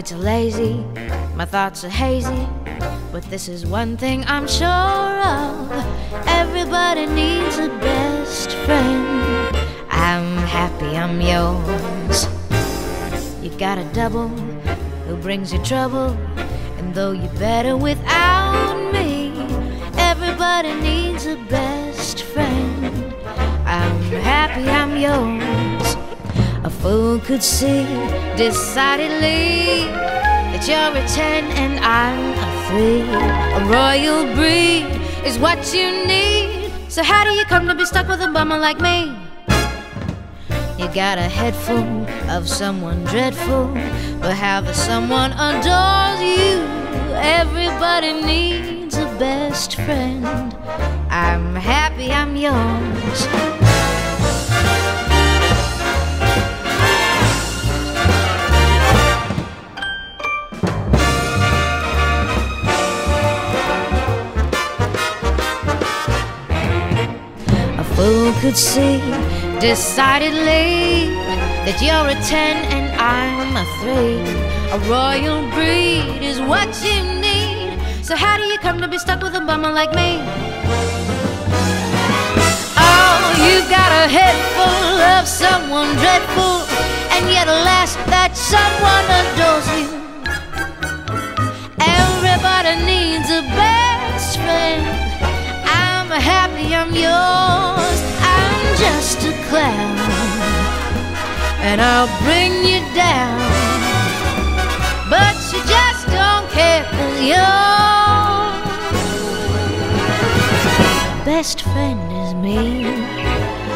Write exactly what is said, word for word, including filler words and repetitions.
nights are lazy, my thoughts are hazy, but this is one thing I'm sure of: everybody needs a best friend. I'm happy I'm yours. You got a double who brings you trouble, and though you're better without me, everybody needs a best friend. I'm happy I'm yours. A fool could see decidedly that you're a ten and I'm a three. A royal breed is what you need. So how do you come to be stuck with a bummer like me? You got a head full of someone dreadful, but how the someone adores you. Everybody needs a best friend. I'm happy I'm yours. Who could see decidedly that you're a ten and I'm a three? A royal breed is what you need. So how do you come to be stuck with a bummer like me? Oh, you've got a head full of someone dreadful, and yet alas, that someone adores you. Everybody needs a best friend. I'm happy I'm yours. I'm just a clown, and I'll bring you down, but you just don't care, 'cause your best friend is me.